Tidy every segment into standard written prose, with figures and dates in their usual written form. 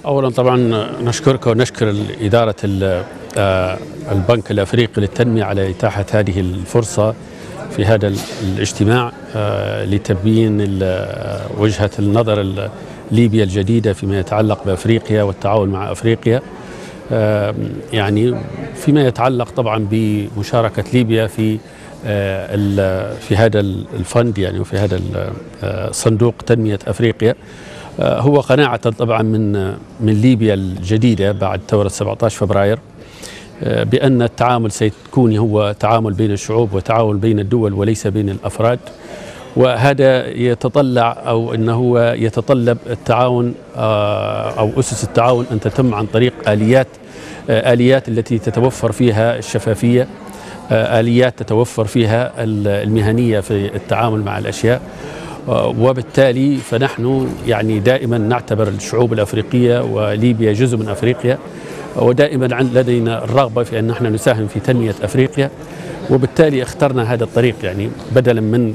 أولا طبعا نشكرك ونشكر إدارة البنك الأفريقي للتنمية على إتاحة هذه الفرصة في هذا الاجتماع لتبيين وجهة النظر ليبيا الجديدة فيما يتعلق بأفريقيا والتعاون مع أفريقيا. يعني فيما يتعلق طبعا بمشاركة ليبيا في هذا الفند، يعني وفي هذا صندوق تنمية أفريقيا، هو قناعة طبعا من ليبيا الجديدة بعد ثورة 17 فبراير بأن التعامل سيكون هو تعامل بين الشعوب وتعاون بين الدول وليس بين الأفراد، وهذا يتطلع أو أنه يتطلب التعاون أو أسس التعاون أن تتم عن طريق آليات التي تتوفر فيها الشفافية، آليات تتوفر فيها المهنية في التعامل مع الأشياء. وبالتالي فنحن يعني دائما نعتبر الشعوب الأفريقية وليبيا جزء من أفريقيا، ودائما لدينا الرغبة في أن نحن نساهم في تنمية أفريقيا، وبالتالي اخترنا هذا الطريق، يعني بدلا من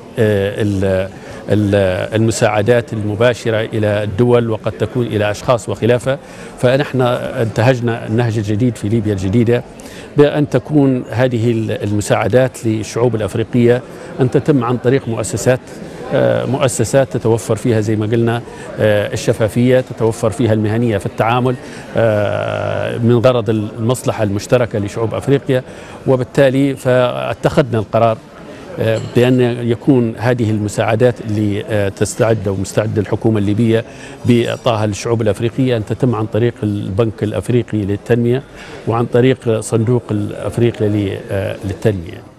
المساعدات المباشرة إلى الدول وقد تكون إلى أشخاص وخلافه، فنحن انتهجنا النهج الجديد في ليبيا الجديدة بأن تكون هذه المساعدات للشعوب الأفريقية أن تتم عن طريق مؤسسات تتوفر فيها زي ما قلنا الشفافية، تتوفر فيها المهنية في التعامل من غرض المصلحة المشتركة لشعوب أفريقيا. وبالتالي فاتخذنا القرار بأن يكون هذه المساعدات اللي تستعد أو مستعدة الحكومة الليبية بإعطائها للشعوب الأفريقية أن تتم عن طريق البنك الأفريقي للتنمية وعن طريق صندوق الأفريقي للتنمية.